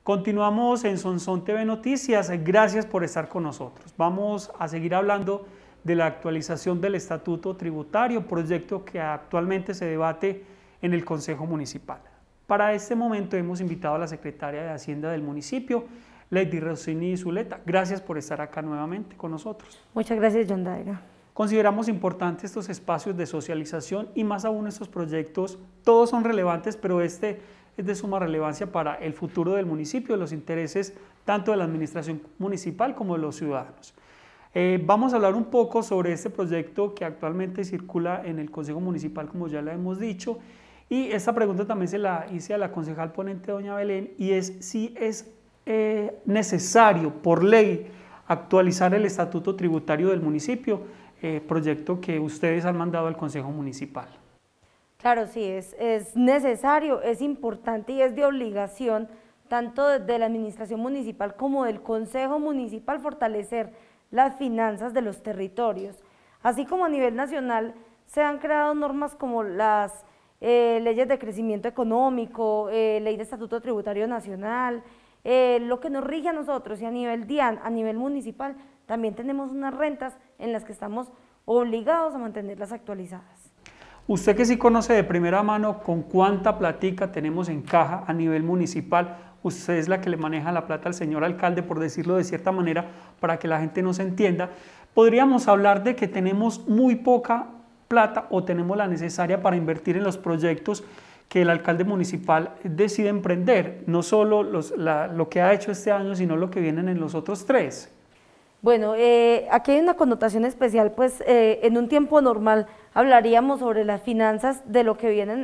Continuamos en Sonsón TV Noticias, gracias por estar con nosotros. Vamos a seguir hablando de la actualización del Estatuto Tributario, proyecto que actualmente se debate en el Consejo Municipal. Para este momento hemos invitado a la Secretaria de Hacienda del municipio, Lady Rosini Zuleta. Gracias por estar acá nuevamente con nosotros. Muchas gracias, John Daira. Consideramos importantes estos espacios de socialización y más aún estos proyectos, todos son relevantes, pero este es de suma relevancia para el futuro del municipio, los intereses tanto de la administración municipal como de los ciudadanos. Vamos a hablar un poco sobre este proyecto que actualmente circula en el Consejo Municipal, como ya le hemos dicho, y esta pregunta también se la hice a la concejal ponente doña Belén, y es si es necesario por ley actualizar el estatuto tributario del municipio, proyecto que ustedes han mandado al Consejo Municipal. Claro, sí, es necesario, es importante y es de obligación, tanto de la administración municipal como del Consejo Municipal, fortalecer las finanzas de los territorios. Así como a nivel nacional se han creado normas como las leyes de crecimiento económico, ley de estatuto tributario nacional, lo que nos rige a nosotros, y a nivel DIAN, a nivel municipal, también tenemos unas rentas en las que estamos obligados a mantenerlas actualizadas. Usted que sí conoce de primera mano con cuánta platica tenemos en caja a nivel municipal, usted es la que le maneja la plata al señor alcalde, por decirlo de cierta manera, para que la gente nos entienda. Podríamos hablar de que tenemos muy poca plata o tenemos la necesaria para invertir en los proyectos que el alcalde municipal decide emprender, no solo lo que ha hecho este año, sino lo que vienen en los otros 3. Bueno, aquí hay una connotación especial, pues en un tiempo normal hablaríamos sobre las finanzas de lo que vienen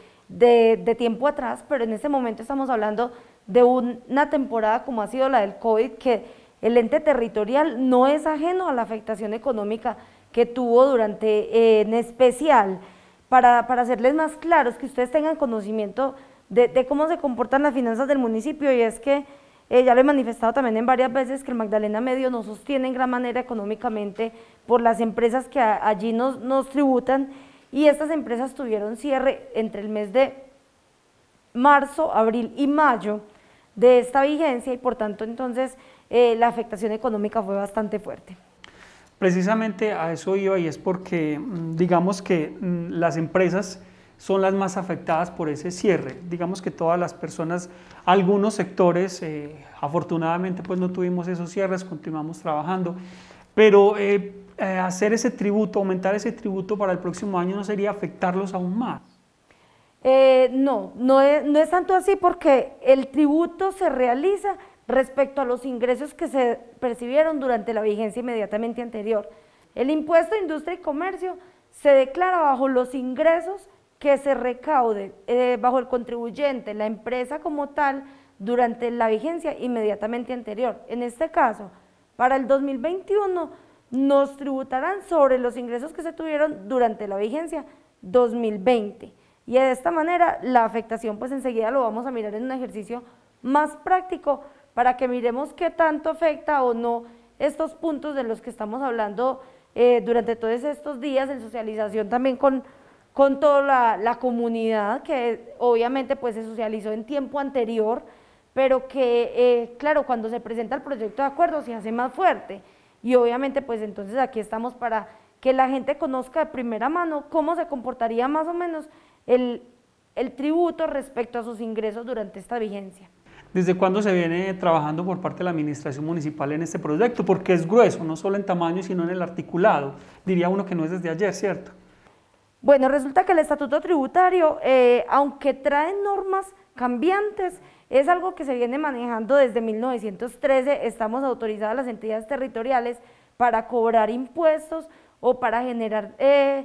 de tiempo atrás, pero en este momento estamos hablando de una temporada como ha sido la del COVID, que el ente territorial no es ajeno a la afectación económica que tuvo durante, en especial, para hacerles más claros, que ustedes tengan conocimiento de cómo se comportan las finanzas del municipio, y es que ya lo he manifestado también en varias veces que el Magdalena Medio nos sostiene en gran manera económicamente por las empresas que allí nos tributan, y estas empresas tuvieron cierre entre el mes de marzo, abril y mayo de esta vigencia, y por tanto entonces la afectación económica fue bastante fuerte. Precisamente a eso iba, y es porque digamos que las empresas son las más afectadas por ese cierre. Digamos que todas las personas, algunos sectores, afortunadamente pues no tuvimos esos cierres, continuamos trabajando, pero hacer ese tributo, aumentar ese tributo para el próximo año no sería afectarlos aún más. No es tanto así, porque el tributo se realiza respecto a los ingresos que se percibieron durante la vigencia inmediatamente anterior. El impuesto de industria y comercio se declara bajo los ingresos que se recaude bajo el contribuyente, la empresa como tal, durante la vigencia inmediatamente anterior. En este caso, para el 2021 nos tributarán sobre los ingresos que se tuvieron durante la vigencia 2020, y de esta manera la afectación pues enseguida lo vamos a mirar en un ejercicio más práctico para que miremos qué tanto afecta o no estos puntos de los que estamos hablando durante todos estos días de socialización también con toda la comunidad, que obviamente pues se socializó en tiempo anterior, pero que claro, cuando se presenta el proyecto de acuerdo se hace más fuerte, y obviamente pues entonces aquí estamos para que la gente conozca de primera mano cómo se comportaría más o menos el tributo respecto a sus ingresos durante esta vigencia. ¿Desde cuándo se viene trabajando por parte de la administración municipal en este proyecto? Porque es grueso, no solo en tamaño, sino en el articulado. Diría uno que no es desde ayer, ¿cierto? Bueno, resulta que el estatuto tributario, aunque trae normas cambiantes, es algo que se viene manejando desde 1913, estamos autorizadas las entidades territoriales para cobrar impuestos o para generar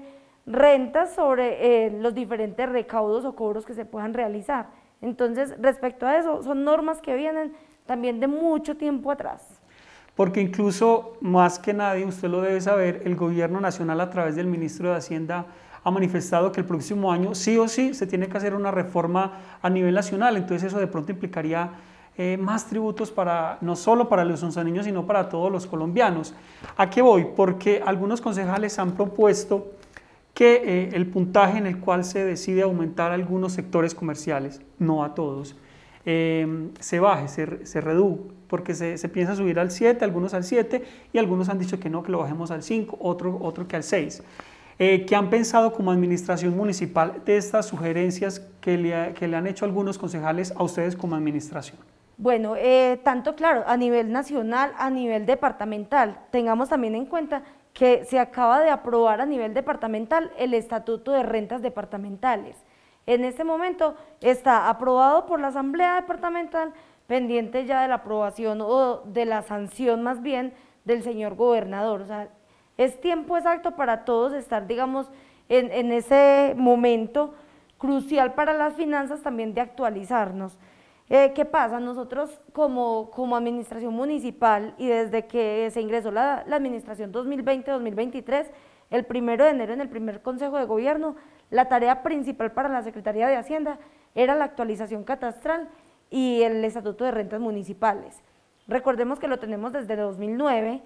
rentas sobre los diferentes recaudos o cobros que se puedan realizar. Entonces, respecto a eso, son normas que vienen también de mucho tiempo atrás. Porque incluso, más que nadie, usted lo debe saber, el gobierno nacional a través del ministro de Hacienda ha manifestado que el próximo año sí o sí se tiene que hacer una reforma a nivel nacional, entonces eso de pronto implicaría más tributos no solo para los sonsaneños, sino para todos los colombianos. ¿A qué voy? Porque algunos concejales han propuesto que el puntaje en el cual se decide aumentar algunos sectores comerciales, no a todos, se baje, se reduzca, porque se piensa subir al 7, algunos al 7 y algunos han dicho que no, que lo bajemos al 5, otro que al 6. ¿Qué han pensado como administración municipal de estas sugerencias que le han hecho algunos concejales a ustedes como administración? Bueno, tanto claro, a nivel nacional, a nivel departamental, tengamos también en cuenta que se acaba de aprobar a nivel departamental el Estatuto de Rentas Departamentales. En este momento está aprobado por la Asamblea Departamental, pendiente ya de la aprobación o de la sanción más bien del señor gobernador. O sea, es tiempo exacto para todos estar, digamos, en ese momento crucial para las finanzas también de actualizarnos. ¿Qué pasa? Nosotros como administración municipal y desde que se ingresó la administración 2020-2023, el 1 de enero en el primer Consejo de Gobierno, la tarea principal para la Secretaría de Hacienda era la actualización catastral y el Estatuto de Rentas Municipales. Recordemos que lo tenemos desde 2009,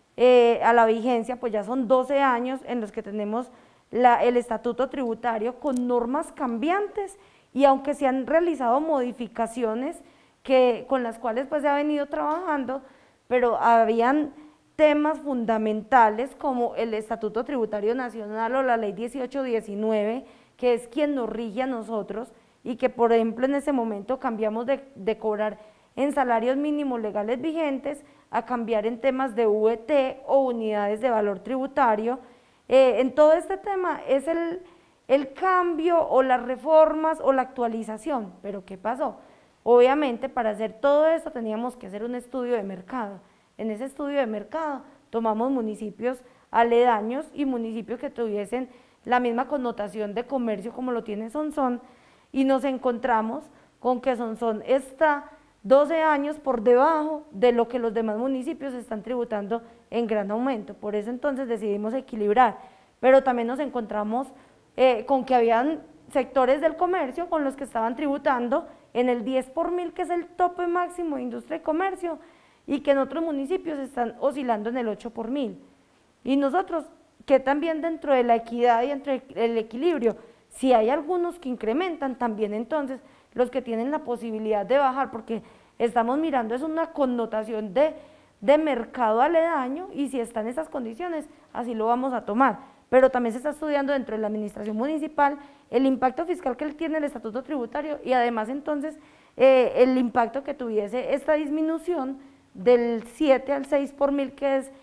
a la vigencia pues ya son 12 años en los que tenemos el Estatuto Tributario con normas cambiantes, y aunque se han realizado modificaciones con las cuales pues se ha venido trabajando, pero habían temas fundamentales como el Estatuto Tributario Nacional o la Ley 1819, que es quien nos rige a nosotros y que por ejemplo en ese momento cambiamos de cobrar en salarios mínimos legales vigentes a cambiar en temas de VT o unidades de valor tributario. En todo este tema es el cambio o las reformas o la actualización, pero ¿qué pasó? Obviamente para hacer todo esto teníamos que hacer un estudio de mercado. En ese estudio de mercado tomamos municipios aledaños y municipios que tuviesen la misma connotación de comercio como lo tiene Sonsón, y nos encontramos con que Sonsón está 12 años por debajo de lo que los demás municipios están tributando en gran aumento. Por eso entonces decidimos equilibrar, pero también nos encontramos con que habían sectores del comercio con los que estaban tributando en el 10 por mil, que es el tope máximo de industria y comercio, y que en otros municipios están oscilando en el 8 por mil. Y nosotros, que también dentro de la equidad y entre el equilibrio, si hay algunos que incrementan, también entonces los que tienen la posibilidad de bajar, porque estamos mirando es una connotación de mercado aledaño, y si están esas condiciones, así lo vamos a tomar. Pero también se está estudiando dentro de la administración municipal el impacto fiscal que tiene el Estatuto Tributario, y además entonces el impacto que tuviese esta disminución del 7 al 6 por mil, que es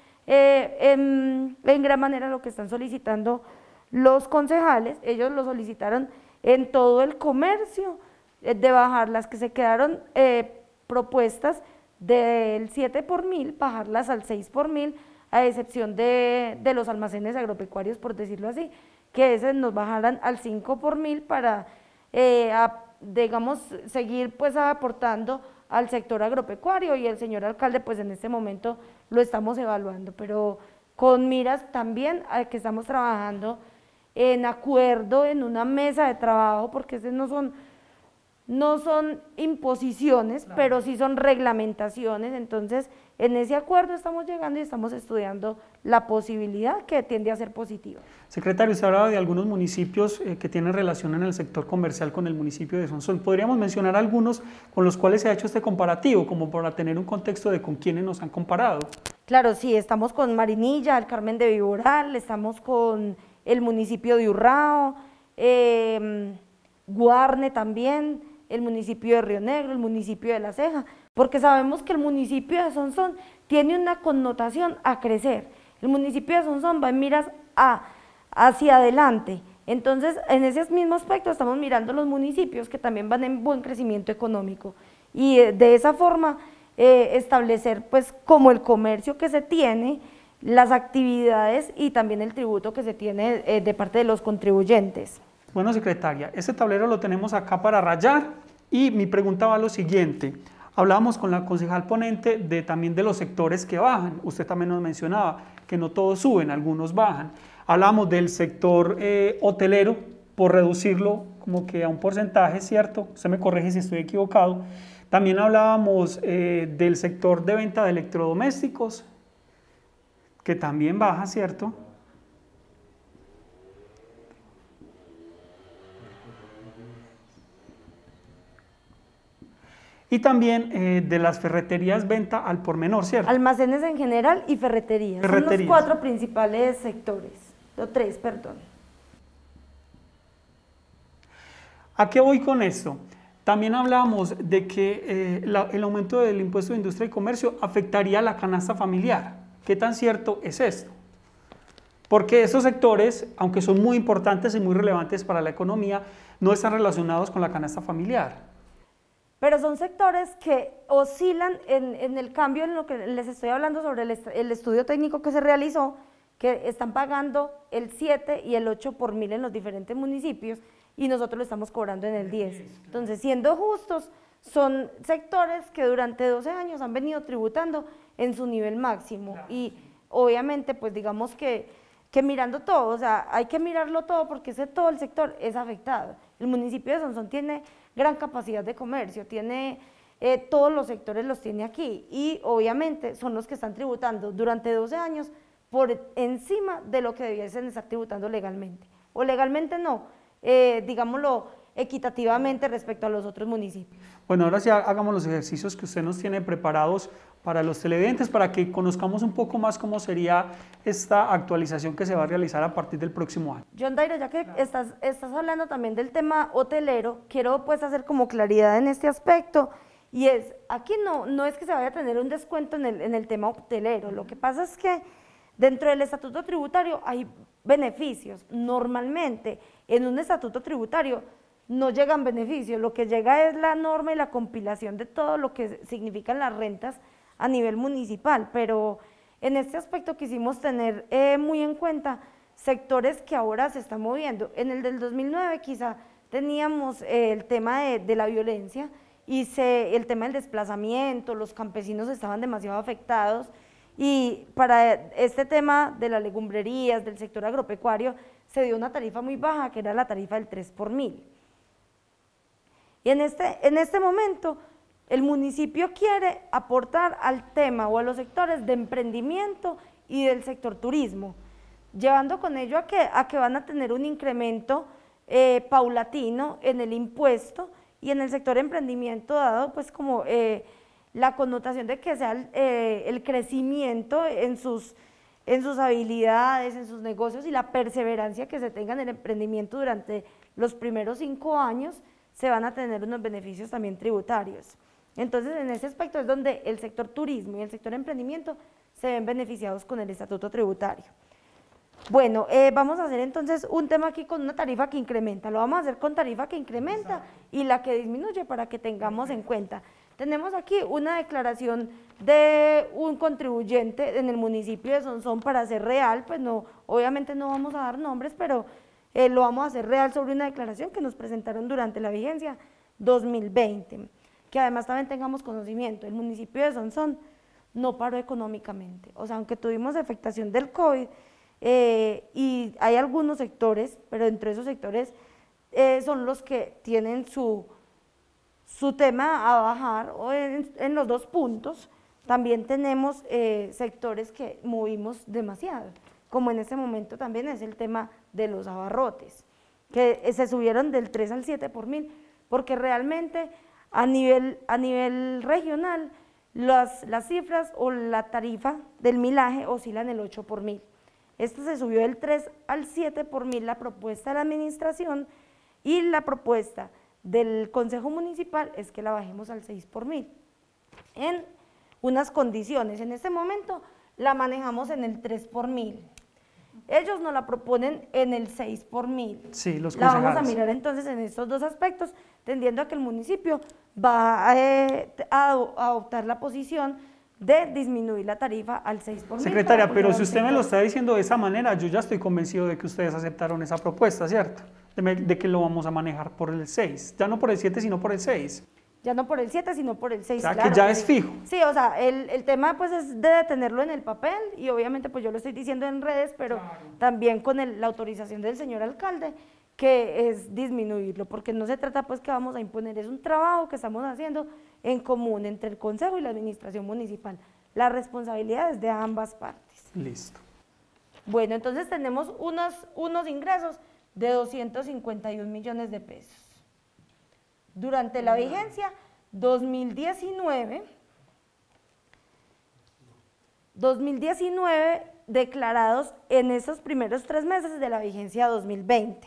en gran manera lo que están solicitando los concejales. Ellos lo solicitaron en todo el comercio, de bajar las que se quedaron propuestas del 7 por mil, bajarlas al 6 por mil, a excepción de los almacenes agropecuarios, por decirlo así, que ese nos bajaran al 5 por mil para, digamos, seguir pues aportando al sector agropecuario, y el señor alcalde pues en este momento lo estamos evaluando, pero con miras también a que estamos trabajando en acuerdo, en una mesa de trabajo, porque esas no son imposiciones, claro, pero sí son reglamentaciones. Entonces en ese acuerdo estamos llegando y estamos estudiando la posibilidad, que tiende a ser positiva. Secretario, se hablaba de algunos municipios que tienen relación en el sector comercial con el municipio de Sonsón. ¿Podríamos mencionar algunos con los cuales se ha hecho este comparativo, como para tener un contexto de con quiénes nos han comparado? Claro, sí, estamos con Marinilla, el Carmen de Viboral, estamos con el municipio de Urrao, Guarne también, el municipio de Río Negro, el municipio de La Ceja, porque sabemos que el municipio de Sonsón tiene una connotación a crecer. El municipio de Sonsón va en miras hacia adelante. Entonces, en ese mismo aspecto estamos mirando los municipios que también van en buen crecimiento económico, y de esa forma establecer pues como el comercio que se tiene, las actividades y también el tributo que se tiene de parte de los contribuyentes. Bueno, secretaria, este tablero lo tenemos acá para rayar, y mi pregunta va a lo siguiente. Hablábamos con la concejal ponente también de los sectores que bajan. Usted también nos mencionaba que no todos suben, algunos bajan. Hablábamos del sector hotelero, por reducirlo como que a un porcentaje, ¿cierto? Usted me corrige si estoy equivocado. También hablábamos del sector de venta de electrodomésticos, que también baja, ¿cierto? Y también de las ferreterías, venta al por menor, ¿cierto? Almacenes en general y ferreterías. Son los 4 principales sectores, o 3, perdón. ¿A qué voy con esto? También hablábamos de que el aumento del impuesto de industria y comercio afectaría a la canasta familiar. ¿Qué tan cierto es esto? Porque estos sectores, aunque son muy importantes y muy relevantes para la economía, no están relacionados con la canasta familiar. Pero son sectores que oscilan en el cambio en lo que les estoy hablando sobre el estudio técnico que se realizó, que están pagando el 7 y el 8 por mil en los diferentes municipios y nosotros lo estamos cobrando en el 10. Entonces, siendo justos, son sectores que durante 12 años han venido tributando en su nivel máximo y obviamente pues digamos que mirando todo, o sea, hay que mirarlo todo porque todo el sector es afectado. El municipio de Sonsón tiene gran capacidad de comercio, tiene todos los sectores los tiene aquí y obviamente son los que están tributando durante 12 años por encima de lo que debiesen estar tributando legalmente, o legalmente no, digámoslo equitativamente respecto a los otros municipios. Bueno, ahora sí hagamos los ejercicios que usted nos tiene preparados para los televidentes, para que conozcamos un poco más cómo sería esta actualización que se va a realizar a partir del próximo año. John Dairo, ya que estás hablando también del tema hotelero, quiero pues hacer como claridad en este aspecto, y es, aquí no es que se vaya a tener un descuento en el tema hotelero, lo que pasa es que dentro del estatuto tributario hay beneficios. Normalmente en un estatuto tributario no llegan beneficios, lo que llega es la norma y la compilación de todo lo que significan las rentas a nivel municipal, pero en este aspecto quisimos tener muy en cuenta sectores que ahora se están moviendo. En el del 2009 quizá teníamos el tema de la violencia y el tema del desplazamiento, los campesinos estaban demasiado afectados, y para este tema de las legumbrerías, del sector agropecuario, se dio una tarifa muy baja, que era la tarifa del 3 por mil. Y en este momento, el municipio quiere aportar al tema o a los sectores de emprendimiento y del sector turismo, llevando con ello a que van a tener un incremento paulatino en el impuesto, y en el sector emprendimiento, dado pues como la connotación de que sea el crecimiento en sus habilidades, en sus negocios y la perseverancia que se tenga en el emprendimiento durante los primeros 5 años, se van a tener unos beneficios también tributarios. Entonces, en ese aspecto es donde el sector turismo y el sector emprendimiento se ven beneficiados con el estatuto tributario. Bueno, vamos a hacer entonces un tema aquí con una tarifa que incrementa, lo vamos a hacer con tarifa que incrementa y la que disminuye para que tengamos en cuenta. Tenemos aquí una declaración de un contribuyente en el municipio de Sonsón para ser real, pues no, obviamente no vamos a dar nombres, pero lo vamos a hacer real sobre una declaración que nos presentaron durante la vigencia 2020, que además también tengamos conocimiento, el municipio de Sonsón no paró económicamente, o sea, aunque tuvimos afectación del COVID, y hay algunos sectores, pero entre esos sectores son los que tienen su tema a bajar, o en los 2 puntos. También tenemos sectores que movimos demasiado, como en este momento también es el tema de los abarrotes, que se subieron del 3 al 7 por mil, porque realmente a nivel regional las cifras o la tarifa del milaje oscilan el 8 por mil. Esto se subió del 3 al 7 por mil la propuesta de la administración, y la propuesta del Consejo Municipal es que la bajemos al 6 por mil, en unas condiciones. En este momento la manejamos en el 3 por mil, ellos nos la proponen en el 6 por mil. Sí, los la vamos a mirar entonces en estos 2 aspectos, tendiendo a que el municipio va a adoptar la posición de disminuir la tarifa al 6 por mil. Secretaria, pero si usted me lo está diciendo de esa manera, yo ya estoy convencido de que ustedes aceptaron esa propuesta, ¿cierto? De que lo vamos a manejar por el 6, ya no por el 7, sino por el 6. Ya no por el 7, sino por el 6. O sea, claro, que ya es fijo. Sí, o sea, el tema pues es de tenerlo en el papel, y obviamente pues yo lo estoy diciendo en redes, pero claro, también con la autorización del señor alcalde, que es disminuirlo, porque no se trata pues que vamos a imponer, es un trabajo que estamos haciendo en común entre el Consejo y la Administración Municipal. La responsabilidad es de ambas partes. Listo. Bueno, entonces tenemos unos ingresos de 251 millones de pesos. Durante la vigencia 2019 declarados en esos primeros 3 meses de la vigencia 2020.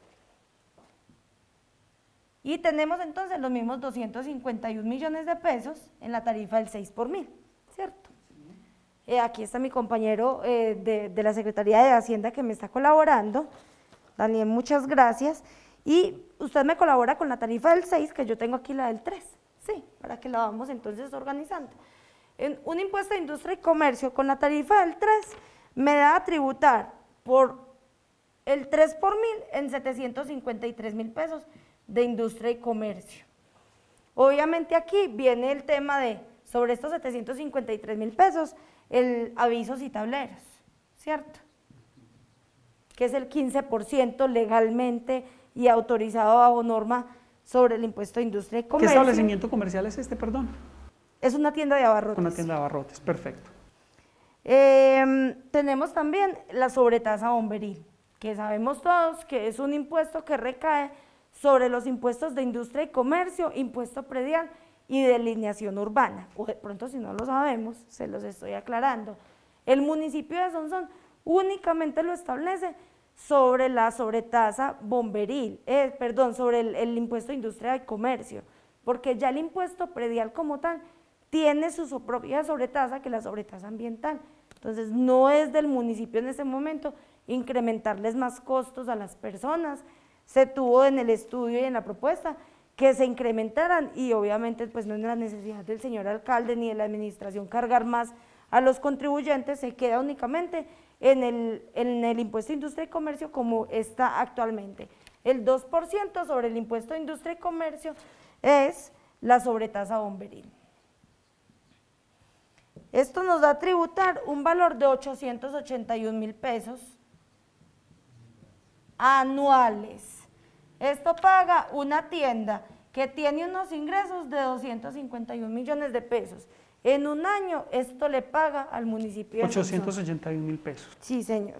Y tenemos entonces los mismos 251 millones de pesos en la tarifa del 6 por mil, ¿cierto? Aquí está mi compañero de la Secretaría de Hacienda que me está colaborando. Daniel, muchas gracias. Y usted me colabora con la tarifa del 6, que yo tengo aquí la del 3, sí, para que la vamos entonces organizando. En un impuesto de industria y comercio con la tarifa del 3 me da a tributar por el 3 por mil en 753.000 pesos de industria y comercio. Obviamente aquí viene el tema de, sobre estos 753.000 pesos, el avisos y tableros, ¿cierto? Que es el 15% legalmente y autorizado bajo norma sobre el impuesto de industria y comercio. ¿Qué establecimiento comercial es este, perdón? Es una tienda de abarrotes. Una tienda de abarrotes, perfecto. Tenemos también la sobretasa bomberil, que sabemos todos que es un impuesto que recae sobre los impuestos de industria y comercio, impuesto predial y delineación urbana. O de pronto, si no lo sabemos, se los estoy aclarando. El municipio de Sonsón únicamente lo establece sobre la sobretasa bomberil, sobre el impuesto de industria y comercio, porque ya el impuesto predial como tal tiene su propia sobretasa, que es la sobretasa ambiental. Entonces, no es del municipio en ese momento incrementarles más costos a las personas. Se tuvo en el estudio y en la propuesta que se incrementaran y obviamente pues no es la necesidad del señor alcalde ni de la administración cargar más a los contribuyentes, se queda únicamente en el impuesto de industria y comercio como está actualmente. El 2% sobre el impuesto de industria y comercio es la sobretasa bomberil. Esto nos da a tributar un valor de 881.000 pesos anuales. Esto paga una tienda que tiene unos ingresos de 251 millones de pesos. En un año esto le paga al municipio de 881.000 pesos. Sí, señor.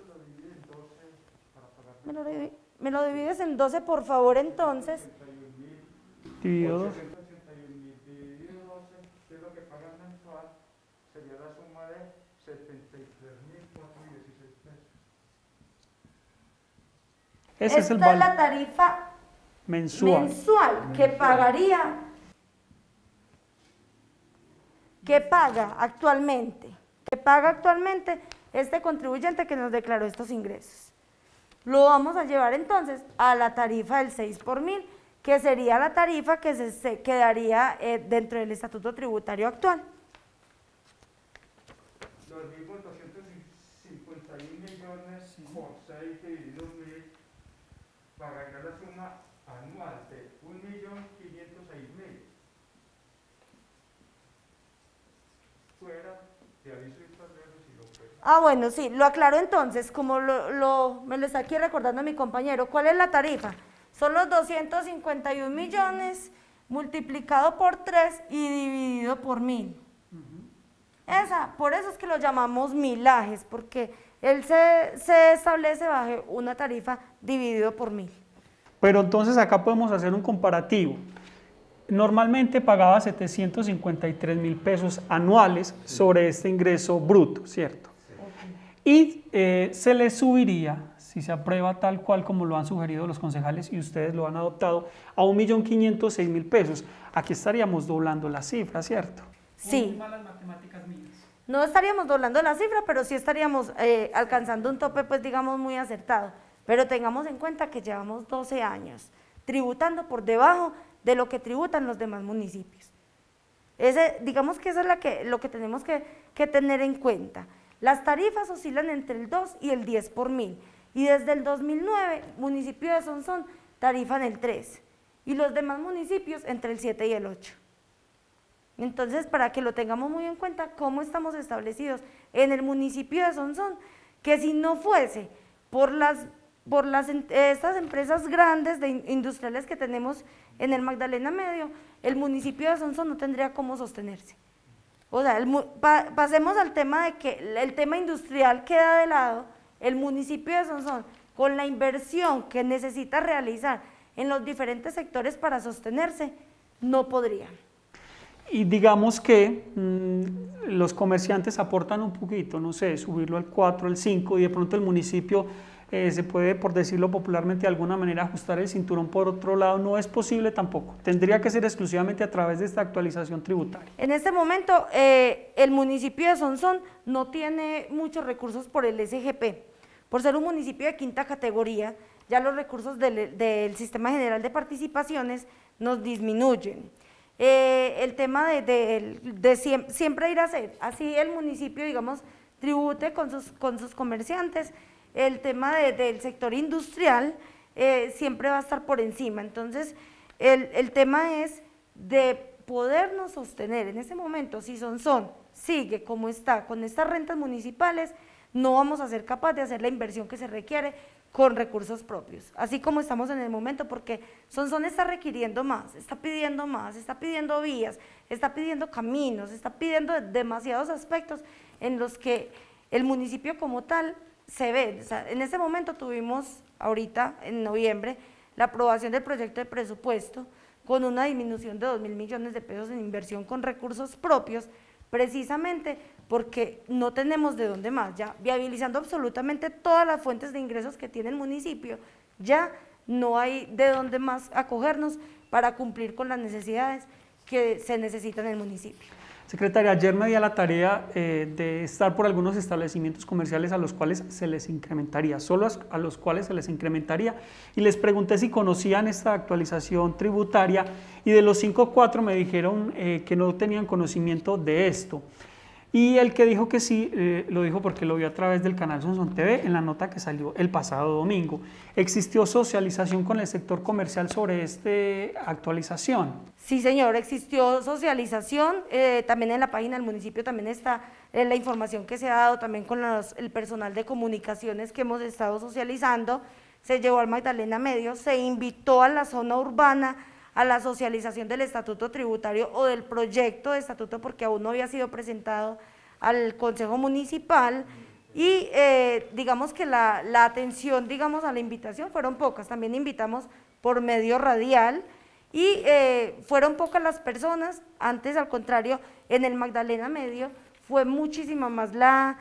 ¿Me lo divides en 12, por favor, entonces? Dividido 12. ¿Qué es lo que pagan mensual? Sería la suma de 73.416 pesos. Ese es el Esta es la valor tarifa mensual que pagaría, que paga actualmente este contribuyente que nos declaró estos ingresos. Lo vamos a llevar entonces a la tarifa del 6 por mil, que sería la tarifa que se quedaría dentro del estatuto tributario actual. Los mismos 251 millones por 6 dividido 1000 pagaría la suma anual de 1.506.000 fuera de aviso y tableros y lo fuera. Ah, bueno, sí, lo aclaro entonces, como me lo está aquí recordando mi compañero. ¿Cuál es la tarifa? Son los 251 millones multiplicado por 3 y dividido por 1000. Por eso es que lo llamamos milajes, porque él se establece bajo una tarifa dividido por 1000. Pero entonces acá podemos hacer un comparativo. Normalmente pagaba 753.000 pesos anuales sobre este ingreso bruto, ¿cierto? Y se le subiría, si se aprueba tal cual como lo han sugerido los concejales y ustedes lo han adoptado, a 1.506.000 pesos. Aquí estaríamos doblando la cifra, ¿cierto? Sí. Malas matemáticas mías. No estaríamos doblando la cifra, pero sí estaríamos alcanzando un tope, pues digamos, muy acertado. Pero tengamos en cuenta que llevamos 12 años tributando por debajo de lo que tributan los demás municipios. Digamos que eso es lo que tenemos que tener en cuenta. Las tarifas oscilan entre el 2 y el 10 por mil. Y desde el 2009, municipio de Sonsón tarifan el 3. Y los demás municipios entre el 7 y el 8. Entonces, para que lo tengamos muy en cuenta, cómo estamos establecidos en el municipio de Sonsón, que si no fuese por estas empresas grandes industriales que tenemos en el Magdalena Medio, el municipio de Sonsón no tendría cómo sostenerse. O sea, pasemos al tema de que el tema industrial queda de lado, el municipio de Sonsón, con la inversión que necesita realizar en los diferentes sectores para sostenerse, no podrían. Y digamos que los comerciantes aportan un poquito, no sé, subirlo al 4, al 5 y de pronto el municipio se puede, por decirlo popularmente, de alguna manera ajustar el cinturón por otro lado. No es posible tampoco, tendría que ser exclusivamente a través de esta actualización tributaria. En este momento el municipio de Sonsón no tiene muchos recursos por el SGP, por ser un municipio de quinta categoría, ya los recursos del Sistema General de Participaciones nos disminuyen. El tema de siempre ir a hacer, así el municipio, digamos, tribute con sus comerciantes, el tema del sector industrial siempre va a estar por encima. Entonces, el tema es de podernos sostener en ese momento. Si Sonsón sigue como está, con estas rentas municipales, no vamos a ser capaces de hacer la inversión que se requiere con recursos propios, así como estamos en el momento, porque Sonsón está requiriendo más, está pidiendo vías, está pidiendo caminos, está pidiendo demasiados aspectos en los que el municipio como tal se ve. O sea, en ese momento tuvimos ahorita, en noviembre, la aprobación del proyecto de presupuesto con una disminución de 2.000 millones de pesos en inversión con recursos propios, precisamente porque no tenemos de dónde más, ya viabilizando absolutamente todas las fuentes de ingresos que tiene el municipio, ya no hay de dónde más acogernos para cumplir con las necesidades que se necesitan en el municipio. Secretaria, ayer me di a la tarea de estar por algunos establecimientos comerciales a los cuales se les incrementaría, solo a los cuales se les incrementaría, y les pregunté si conocían esta actualización tributaria, y de los 5, 4 me dijeron que no tenían conocimiento de esto. Y el que dijo que sí, lo dijo porque lo vio a través del canal Sonsón TV en la nota que salió el pasado domingo. ¿Existió socialización con el sector comercial sobre esta actualización? Sí, señor, existió socialización, también en la página del municipio también está la información que se ha dado también con el personal de comunicaciones que hemos estado socializando. Se llevó al Magdalena Medio, se invitó a la zona urbana a la socialización del estatuto tributario o del proyecto de estatuto, porque aún no había sido presentado al Consejo Municipal, y digamos que la atención, digamos, a la invitación fueron pocas. También invitamos por medio radial y fueron pocas las personas. Antes, al contrario, en el Magdalena Medio fue muchísima más la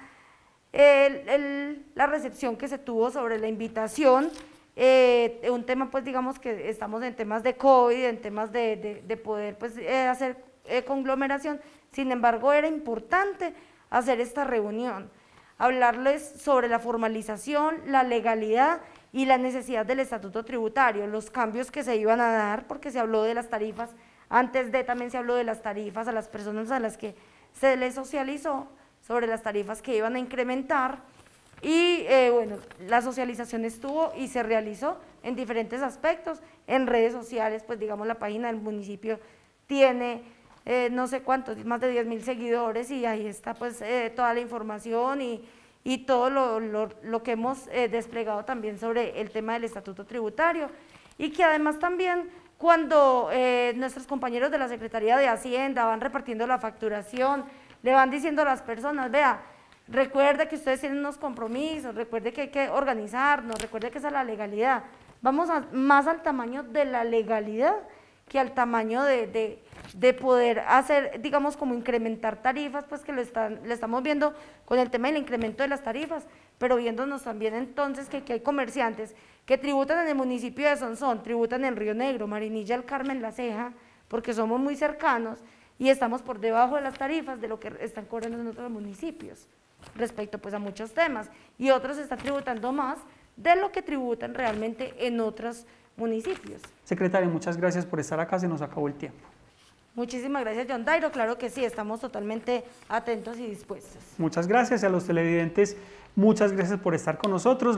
recepción que se tuvo sobre la invitación. Un tema, pues digamos que estamos en temas de COVID, en temas de poder pues hacer conglomeración. Sin embargo, era importante hacer esta reunión, hablarles sobre la formalización, la legalidad y la necesidad del estatuto tributario, los cambios que se iban a dar, porque se habló de las tarifas, también se habló de las tarifas a las personas a las que se les socializó sobre las tarifas que iban a incrementar. Y bueno, la socialización estuvo y se realizó en diferentes aspectos, en redes sociales, pues digamos la página del municipio tiene no sé cuántos, más de 10.000 seguidores, y ahí está pues toda la información y todo lo que hemos desplegado también sobre el tema del estatuto tributario, y que además también cuando nuestros compañeros de la Secretaría de Hacienda van repartiendo la facturación, le van diciendo a las personas, vea, recuerde que ustedes tienen unos compromisos, recuerde que hay que organizarnos, recuerde que esa es la legalidad. Vamos más al tamaño de la legalidad que al tamaño de poder hacer, digamos, como incrementar tarifas, pues que lo estamos viendo con el tema del incremento de las tarifas, pero viéndonos también entonces que hay comerciantes que tributan en el municipio de Sonsón, tributan en Río Negro, Marinilla, El Carmen, La Ceja, porque somos muy cercanos y estamos por debajo de las tarifas de lo que están cobrando en otros municipios, respecto pues a muchos temas, y otros están tributando más de lo que tributan realmente en otros municipios. Secretaria, muchas gracias por estar acá, se nos acabó el tiempo. Muchísimas gracias, John Dairo, claro que sí, estamos totalmente atentos y dispuestos. Muchas gracias, a los televidentes, muchas gracias por estar con nosotros.